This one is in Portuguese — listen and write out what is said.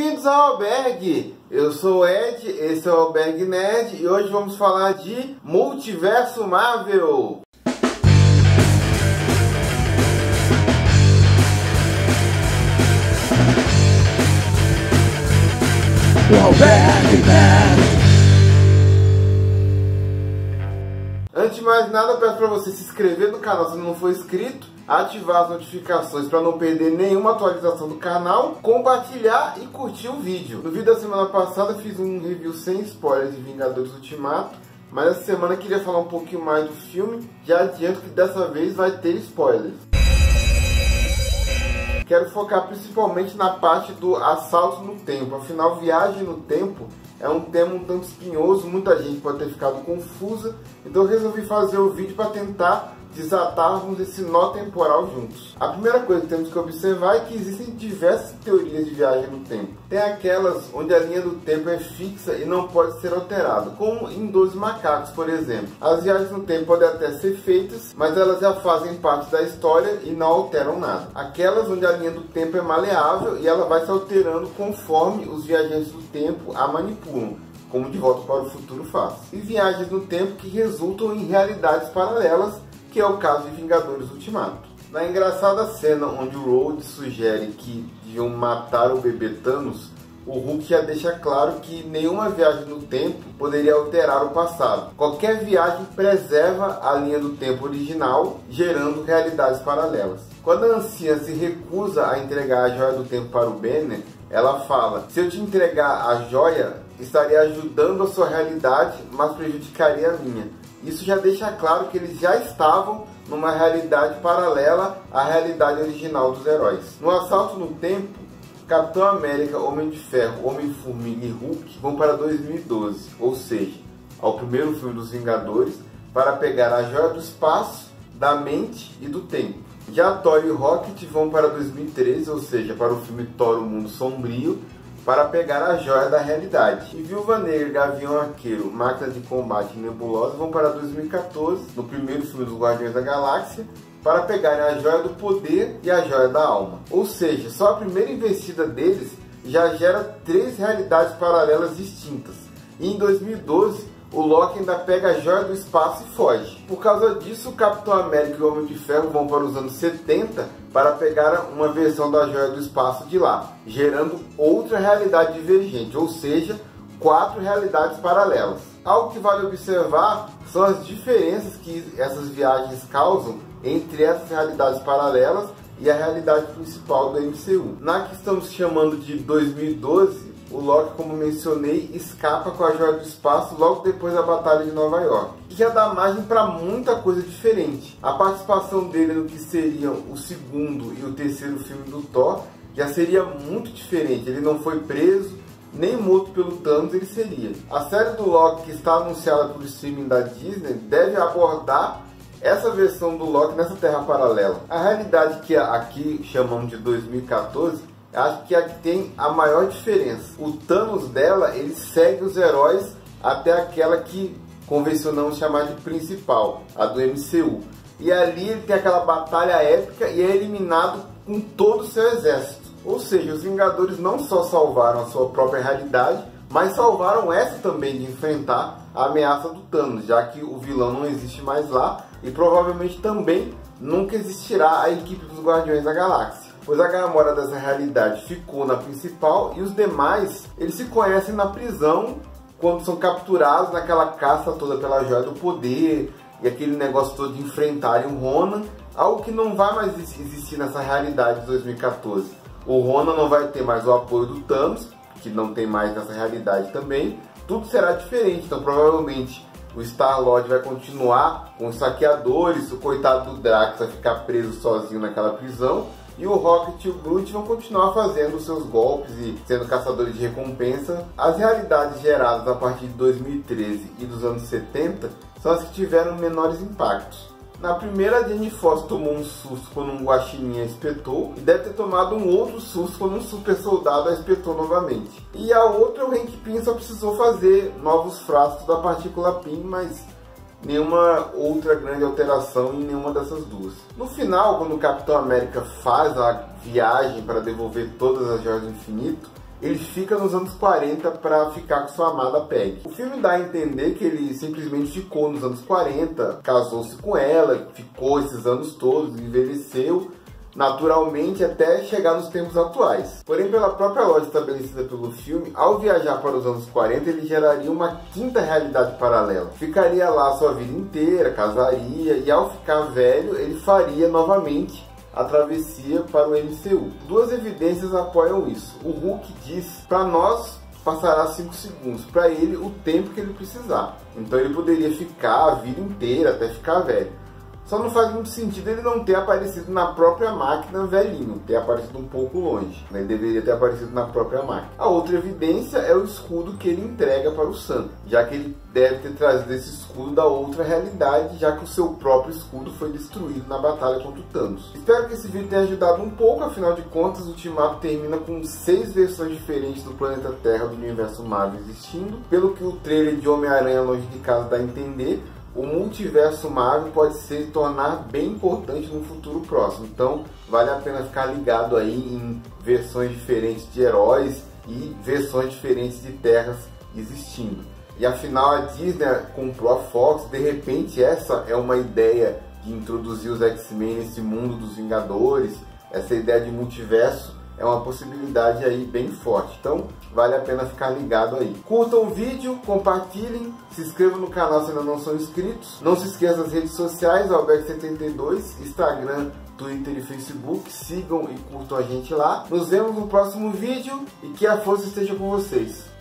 Bem-vindos ao Albergue! Eu sou o Ed, esse é o Albergue Nerd e hoje vamos falar de Multiverso Marvel! O Albergue Nerd! Antes de mais nada, peço para você se inscrever no canal se não for inscrito, ativar as notificações para não perder nenhuma atualização do canal, compartilhar e curtir o vídeo. No vídeo da semana passada fiz um review sem spoilers de Vingadores Ultimato, mas essa semana eu queria falar um pouquinho mais do filme. Já adianto que dessa vez vai ter spoilers. Quero focar principalmente na parte do assalto no tempo, afinal viagem no tempo é um tema um tanto espinhoso, muita gente pode ter ficado confusa, então eu resolvi fazer o vídeo para tentar desatarmos esse nó temporal juntos. A primeira coisa que temos que observar é que existem diversas teorias de viagem no tempo. Tem aquelas onde a linha do tempo é fixa e não pode ser alterada, como em 12 Macacos, por exemplo. As viagens no tempo podem até ser feitas, mas elas já fazem parte da história e não alteram nada. Aquelas onde a linha do tempo é maleável e ela vai se alterando conforme os viajantes do tempo a manipulam, como De Volta para o Futuro faz. E viagens no tempo que resultam em realidades paralelas, que é o caso de Vingadores Ultimato. Na engraçada cena onde o Rhodes sugere que deviam matar o bebê Thanos, o Hulk já deixa claro que nenhuma viagem no tempo poderia alterar o passado. Qualquer viagem preserva a linha do tempo original, gerando realidades paralelas. Quando a anciã se recusa a entregar a joia do tempo para o Banner, ela fala: se eu te entregar a joia, estaria ajudando a sua realidade, mas prejudicaria a minha. Isso já deixa claro que eles já estavam numa realidade paralela à realidade original dos heróis. No assalto no tempo, Capitão América, Homem de Ferro, Homem-Formiga e Hulk vão para 2012, ou seja, ao primeiro filme dos Vingadores, para pegar a joia do espaço, da mente e do tempo. Já Thor e Rocket vão para 2013, ou seja, para o filme Thor, o Mundo Sombrio, para pegar a joia da realidade. E Viúva Negra, Gavião Arqueiro, Máquina de Combate e Nebulosa vão para 2014, no primeiro filme dos Guardiões da Galáxia, para pegarem a joia do poder e a joia da alma. Ou seja, só a primeira investida deles já gera 3 realidades paralelas distintas. E em 2012, o Loki ainda pega a joia do espaço e foge. Por causa disso, o Capitão América e o Homem de Ferro vão para os anos 70 para pegar uma versão da joia do espaço de lá, gerando outra realidade divergente, ou seja, 4 realidades paralelas. Algo que vale observar são as diferenças que essas viagens causam entre essas realidades paralelas e a realidade principal do MCU. Na que estamos chamando de 2012, o Loki, como mencionei, escapa com a joia do espaço logo depois da Batalha de Nova York. E já dá margem para muita coisa diferente. A participação dele no que seriam o segundo e o terceiro filme do Thor já seria muito diferente. Ele não foi preso, nem morto pelo Thanos ele seria. A série do Loki, que está anunciada pelo streaming da Disney, deve abordar essa versão do Loki nessa terra paralela. A realidade que aqui chamamos de 2014, acho que é a que tem a maior diferença. O Thanos dela, ele segue os heróis até aquela que convencionamos chamar de principal, a do MCU. E ali ele tem aquela batalha épica e é eliminado com todo o seu exército. Ou seja, os Vingadores não só salvaram a sua própria realidade, mas salvaram essa também de enfrentar a ameaça do Thanos, já que o vilão não existe mais lá e provavelmente também nunca existirá a equipe dos Guardiões da Galáxia, pois a Gamora dessa realidade ficou na principal e os demais, eles se conhecem na prisão quando são capturados naquela caça toda pela joia do poder e aquele negócio todo de enfrentarem o Ronan, algo que não vai mais existir nessa realidade de 2014. O Ronan não vai ter mais o apoio do Thanos, que não tem mais nessa realidade também. Tudo será diferente, então provavelmente o Star-Lord vai continuar com os saqueadores, o coitado do Drax vai ficar preso sozinho naquela prisão, e o Rocket e o Groot vão continuar fazendo seus golpes e sendo caçadores de recompensa. As realidades geradas a partir de 2013 e dos anos 70 são as que tiveram menores impactos. Na primeira, a Jane Foster tomou um susto quando um guaxinim a espetou, e deve ter tomado um outro susto quando um super soldado a espetou novamente. E a outra, o Hank Pym só precisou fazer novos frascos da partícula Pym, mas nenhuma outra grande alteração em nenhuma dessas duas. No final, quando o Capitão América faz a viagem para devolver todas as joias do infinito, ele fica nos anos 40 para ficar com sua amada Peggy. O filme dá a entender que ele simplesmente ficou nos anos 40, casou-se com ela, ficou esses anos todos, envelheceu naturalmente até chegar nos tempos atuais. Porém, pela própria lógica estabelecida pelo filme, ao viajar para os anos 40, ele geraria uma quinta realidade paralela. Ficaria lá a sua vida inteira, casaria, e ao ficar velho, ele faria novamente a travessia para o MCU. Duas evidências apoiam isso. O Hulk diz, para nós passará 5 segundos, para ele o tempo que ele precisar. Então ele poderia ficar a vida inteira até ficar velho. Só não faz muito sentido ele não ter aparecido na própria máquina velhinho, ter aparecido um pouco longe. Ele deveria ter aparecido na própria máquina. A outra evidência é o escudo que ele entrega para o Sam, já que ele deve ter trazido esse escudo da outra realidade, já que o seu próprio escudo foi destruído na batalha contra o Thanos. Espero que esse vídeo tenha ajudado um pouco, afinal de contas, o Ultimato termina com 6 versões diferentes do planeta Terra do universo Marvel existindo. Pelo que o trailer de Homem-Aranha Longe de Casa dá a entender, o multiverso Marvel pode se tornar bem importante no futuro próximo. Então vale a pena ficar ligado aí em versões diferentes de heróis e versões diferentes de terras existindo. E afinal a Disney comprou a Fox, de repente essa é uma ideia de introduzir os X-Men nesse mundo dos Vingadores. Essa ideia de multiverso é uma possibilidade aí bem forte, então vale a pena ficar ligado aí. Curtam o vídeo, compartilhem, se inscrevam no canal se ainda não são inscritos. Não se esqueçam das redes sociais, Alberto72, Instagram, Twitter e Facebook. Sigam e curtam a gente lá. Nos vemos no próximo vídeo e que a força esteja com vocês.